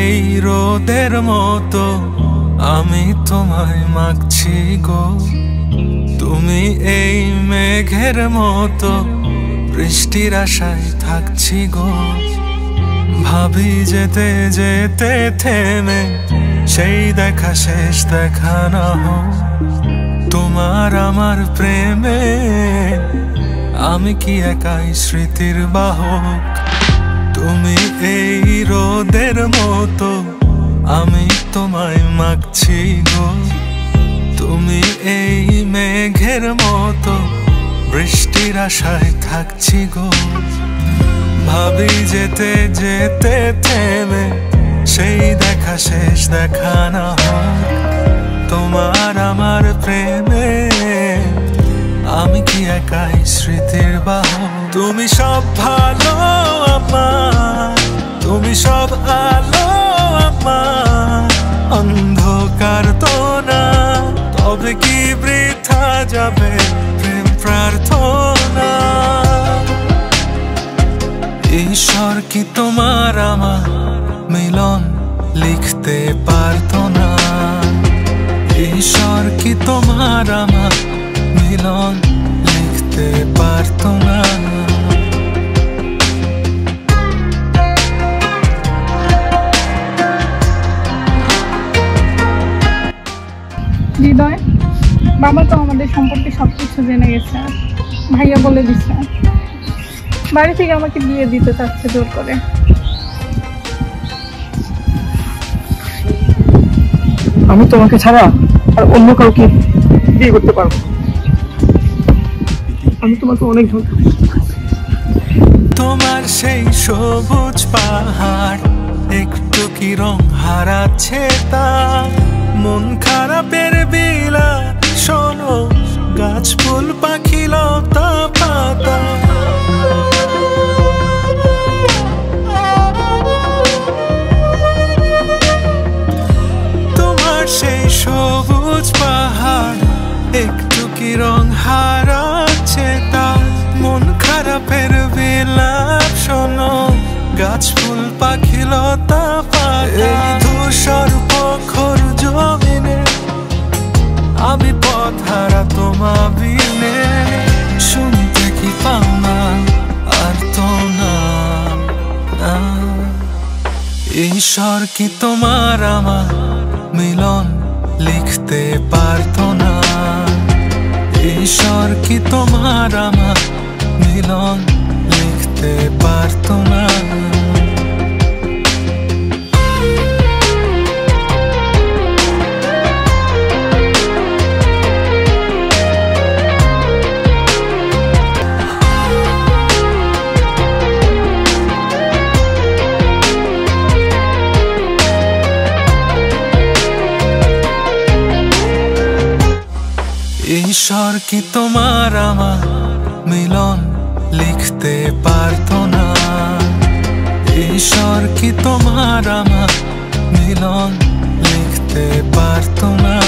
এই রোদের মতো আমি তোমায় মাগছি গো, তুমি এই মেঘের মতো বৃষ্টির আশায় থাকছি গো। ভাবি যেতে যেতে থেমে সেই দেখা শেষ দেখা না হোক, তোমার আমার প্রেমে আমি কি একাই স্মৃতির বাহক। তুমি এই রোদের মতো আমি তোমায় মাগছি গো, তুমি এই মেঘের মতো বৃষ্টির আশায় থাকছি গো। ভাবি যেতে যেতে থেমে সেই দেখা শেষ দেখা না হোক, তোমার আমার প্রেমে আমি কি একাই স্মৃতির বাহক। তুমি সব ভালো আমার, তুমি সব আলো আমার, অন্ধকার তো না তবে কি বৃথা যাবে প্রেম প্রার্থনা। ঈশ্বর কি তোমার আমার মিলন লিখতে পারতো না, ঈশ্বর কি তোমার আমার মিলন লিখতে পারতো না। হৃদয়, বাবা তো আমাদের সম্পর্কে সবকিছু জেনে গেছে, ভাইয়া বলে দিচ্ছে বাড়ি থেকে আমাকে বিয়ে দিতে চাচ্ছে জোর করে। আমি তোমাকে ছাড়া আর অন্য কাউকে বিয়ে করতে পারবো, আমি তোমাকে অনেক ধন্যবাদ। তোমার সেই সবুজ পাহাড় একটু কি রং হারাচ্ছে তা, মন খারাপের বিলা শোনো গাছ ফুল পাখি লতা পাতা। তোমার সেই সবুজ পাহাড় একটু কি রং হারাচ্ছে তা, মন খারাপের বিলাপ শোনো গাছ ফুল পাখি লতা পাতা। এই ধূসর প্রখর জমিনে আমি পথ হারা তোমা বিনে, শুনতে কি পাও না আর তো না। ঈশ্বর কি তোমার আমার মিলন লিখতে পারতো না, ঈশ্বর কি তোমার আমার মিলন লিখতে পারতো না। ঈশ্বর কি তোমার আমার মিলন লিখতে পারতো না, ঈশ্বর কি তোমার আমার মিলন লিখতে পারতো না।